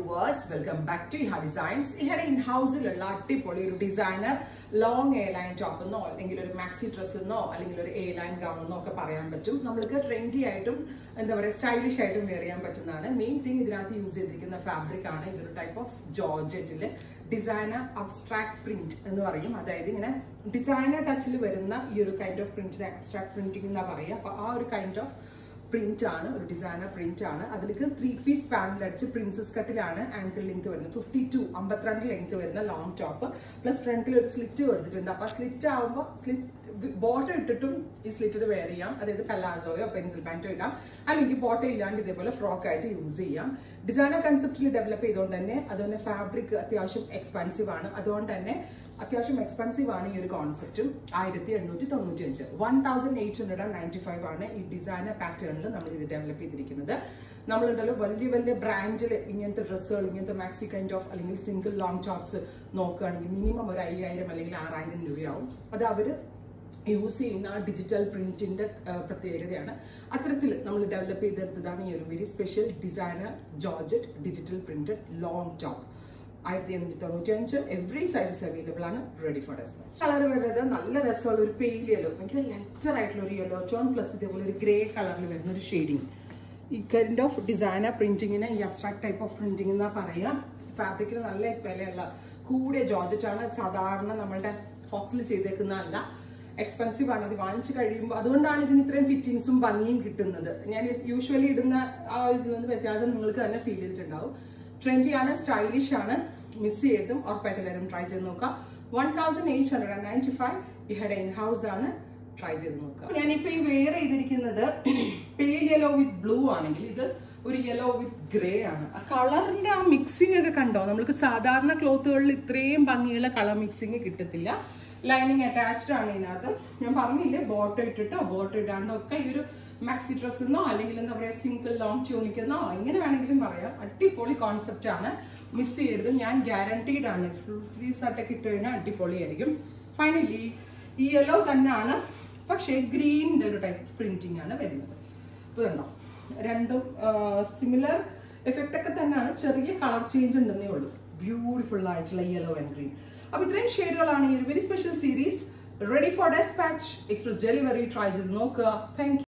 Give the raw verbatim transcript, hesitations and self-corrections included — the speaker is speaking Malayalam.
viewers, welcome back to Iha Designs. Ihade in-house ulla attipoli oru designer long A-line top no allengil oru maxi dress no allengil oru A-line gown no okke parayan pattum nammalku trendy aayittum endha paraya stylish aayittum wear cheyan pattunnana main thing idinathu use cheyirikkunna fabric aanu idoru type of georgette ile designer abstract print ennu parayum adayithu ingane designer touch il varunna ee oru kind of print abstract printing enna paraya appo aa oru kind of print ആണ് ഒരു ഡിസൈനർ പ്രിന്റ് ആണ് അതിലേക്ക് ത്രീ പീസ് പാനൽ അടിച്ച് പ്രിൻസസ് കട്ടിലാണ് ആങ്കിൾ ലെങ്ത് വരുന്നത് ഫിഫ്റ്റി ടു അമ്പത്തിരണ്ട് ലെങ്ത് വരുന്ന ലോങ് ടോപ്പ് പ്ലസ് ഫ്രണ്ടിൽ ഒരു സ്ലിറ്റ് കൊടുത്തിട്ടുണ്ട് അപ്പൊ സ്ലിറ്റ് ആവുമ്പോൾ സ്ലിറ്റ് ബോട്ടം ഇട്ടിട്ടും ഈ സ്ലിറ്റ് വെയർ ചെയ്യാം അതായത് പലാസോയോ പെൻസിൽ പാൻറ്റോ ഇടാം അല്ലെങ്കിൽ ബോട്ടം ഇല്ലാണ്ട് ഇതേപോലെ ഫ്രോക്ക് ആയിട്ട് യൂസ് ചെയ്യാം ഡിസൈനർ കൺസെപ്റ്റിൽ ഡെവലപ്പ് ചെയ്തുകൊണ്ട് തന്നെ അതുകൊണ്ട് ഫാബ്രിക് അത്യാവശ്യം എക്സ്പെൻസീവ് ആണ് അതുകൊണ്ട് തന്നെ അത്യാവശ്യം എക്സ്പെൻസീവ് ആണ് ഈ ഒരു കോൺസെപ്റ്റും ആയിരത്തി എണ്ണൂറ്റി തൊണ്ണൂറ്റി അഞ്ച് one thousand eight hundred and ninety five ആണ് ഈ ഡിസൈനർ പാറ്റേണിൽ നമ്മൾ ഇത് ഡെവലപ്പ് ചെയ്തിരിക്കുന്നത് നമ്മളുണ്ടല്ലോ വലിയ വലിയ ബ്രാൻഡിൽ ഇങ്ങനത്തെ ഡ്രസ്സുകൾ ഇങ്ങനത്തെ മാക്സി കൈൻഡ് ഓഫ് അല്ലെങ്കിൽ സിംഗിൾ ലോങ് ടോപ്സ് നോക്കുകയാണെങ്കിൽ മിനിമം ഒരു അയ്യായിരം അല്ലെങ്കിൽ ആറായിരം രൂപയാവും അത് അവര് യൂസ് ചെയ്യുന്ന ആ ഡിജിറ്റൽ പ്രിന്റിന്റെ പ്രത്യേകതയാണ് അത്തരത്തിൽ നമ്മൾ ഡെവലപ്പ് ചെയ്തെടുത്തതാണ് ഈ ഒരു very special designer georgette digital printed long top ആയിരത്തി എണ്ണൂറ്റി തൊണ്ണൂറ്റി അഞ്ച് എവറി സൈസസ് അവൈലബിൾ ആണ് റെഡി ഫോർ ഡെസ്പാച്ച് കളർ വരുന്നത് നല്ല രസമുള്ള ഒരു പെയിൽ യെല്ലോ ഭയങ്കര ലെറ്റർ ആയിട്ടുള്ള ഒരു യെല്ലോ ടോൺ പ്ലസ് ഇതേപോലെ ഒരു ഗ്രേ കളറിൽ വരുന്ന ഒരു ഷെയ്ഡിങ് ഈ കൈൻഡ് ഓഫ് ഡിസൈനർ പ്രിന്റിങ്ങിന് ഈ അബ്സ്ട്രാക്ട് ടൈപ്പ് ഓഫ് പ്രിന്റിംഗ് എന്നാ പറയാം ഫാബ്രിക്കിന് നല്ല വിലയല്ല കൂടിയ ജോർജറ്റ് ആണ് സാധാരണ നമ്മളുടെ ഫോക്സിൽ ചെയ്തേക്കുന്ന അല്ല എക്സ്പെൻസീവ് ആണ് അത് വാങ്ങിച്ചു കഴിയുമ്പോൾ അതുകൊണ്ടാണ് ഇതിന് ഇത്രയും ഫിറ്റിങ്സും ഭംഗിയും കിട്ടുന്നത് ഞാൻ യൂഷ്വലി ഇടുന്ന ആ ഇതിൽ നിന്ന് വ്യത്യാസം നിങ്ങൾക്ക് തന്നെ ഫീൽ ചെയ്തിട്ടുണ്ടാവും ട്രെൻഡി ആണ് സ്റ്റൈലിഷ് ആണ് മിസ് ചെയ്തും ഉറപ്പായിട്ട് എല്ലാവരും ട്രൈ ചെയ്ത് നോക്കാം one thousand eight hundred and ninety five ഇഹയുടെ ഇൻ ഹൗസ് ആണ് ട്രൈ ചെയ്ത് നോക്കുക ഞാനിപ്പോ ഈ വെയർ ചെയ്തിരിക്കുന്നത് പേൽ യെല്ലോ വിത്ത് ബ്ലൂ ആണെങ്കിൽ ഇത് ഒരു യെല്ലോ വിത്ത് ഗ്രേ ആണ് ആ കളറിന്റെ ആ മിക്സിംഗ് ഒക്കെ കണ്ടോ നമുക്ക് സാധാരണ ക്ലോത്തുകളിൽ ഇത്രയും ഭംഗിയുള്ള കളർ മിക്സിംഗ് കിട്ടത്തില്ല ലൈനിങ് അറ്റാച്ച്ഡ് ആണ് ഇതിനകത്ത് ഞാൻ പറഞ്ഞില്ലേ ബോട്ടം ഇട്ടിട്ടോ ബോട്ടം ഇടാണ്ടോ ഒക്കെ ഈ ഒരു മാക്സി ഡ്രസ് എന്നോ അല്ലെങ്കിൽ എന്താ പറയാ സിംഗിൾ ലോങ് ട്യൂണിക്കെന്നോ എങ്ങനെ വേണമെങ്കിലും പറയാം അടിപൊളി കോൺസെപ്റ്റ് ആണ് മിസ് ചെയ്യരുത് ഞാൻ ഗ്യാരണ്ടീഡ് ആണ് ഫുൾ സ്ലീവ്സ് ആയിട്ടൊക്കെ ഇട്ട് കഴിഞ്ഞാൽ അടിപൊളിയായിരിക്കും ഫൈനലി ഈ യെല്ലോ തന്നെയാണ് പക്ഷേ ഗ്രീനിന്റെ ഒരു ടൈപ്പ് പ്രിന്റിംഗ് ആണ് വരുന്നത് ഇപ്പൊ കണ്ടോ രണ്ടും സിമിലർ എഫക്റ്റ് ഒക്കെ തന്നെയാണ് ചെറിയ കളർ ചേഞ്ച് ഉണ്ടെന്നേ ഉള്ളൂ ബ്യൂട്ടിഫുൾ ആയിട്ടുള്ള യെല്ലോ ആൻഡ് ഗ്രീൻ അപ്പൊ ഇത്രയും ഷെയ്ഡുകളാണ് ഈ ഒരു very special series ready for dispatch express delivery try ചെയ്ത് നോക്കുക താങ്ക്